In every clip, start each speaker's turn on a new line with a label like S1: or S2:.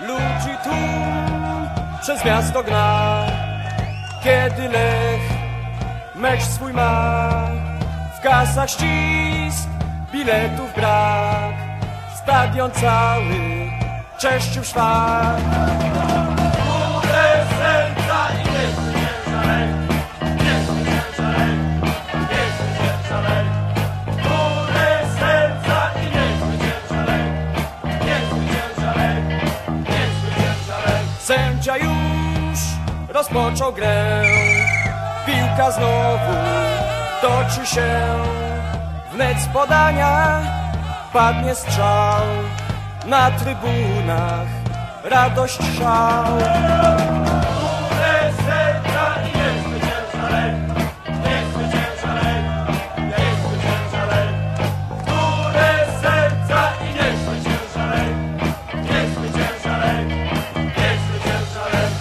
S1: Ludzi tu przez miasto gna, kiedy Lech mecz swój ma. W kasach ścisk, biletów brak, stadion cały czeszczył szwak.
S2: Które serca i nie zwycięża Lech, nie zwycięża Lech, nie zwycięża Lech. Które serca i nie zwycięża Lech, nie zwycięża Lech, nie zwycięża Lech.
S1: Sędzia już rozpoczął grę, piłka znowu toczy się. Wnet z podania padnie strzał, na trybunach radość, szał.
S2: Które serca i nie zwycięża Lech, nie zwycięża Lech, nie zwycięża Lech. Które serca i nie zwycięża Lech, nie zwycięża Lech, nie zwycięża Lech.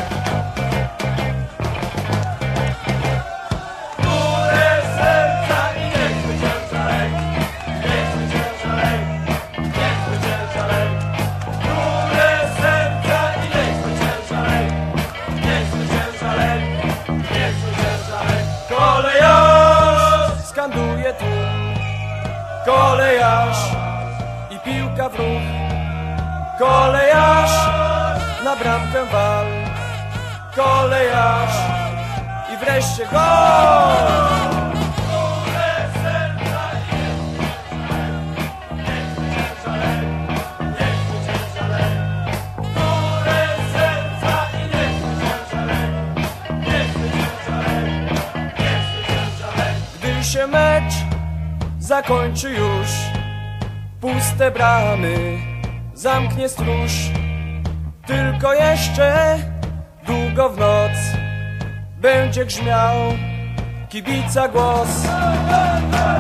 S2: Które serca i nie zwycięża Lech, nie zwycięża Lech, nie zwycięża Lech. Które serca i nie zwycięża Lech, nie zwycięża Lech, nie zwycięża Lech.
S1: Kolejarz skanduje tu, kolejarz i piłka w ruch. Kolejarz na bramkę wal, kolejarz i wreszcie gol!
S2: Które serca i nie zwycięża Lech, nie zwycięża Lech. Które serca i nie zwycięża Lech, nie zwycięża Lech, nie zwycięża Lech.
S1: Gdy się mecz zakończy już, puste bramy zamknie stróż. Tylko jeszcze długo w noc będzie grzmiał kibica głos.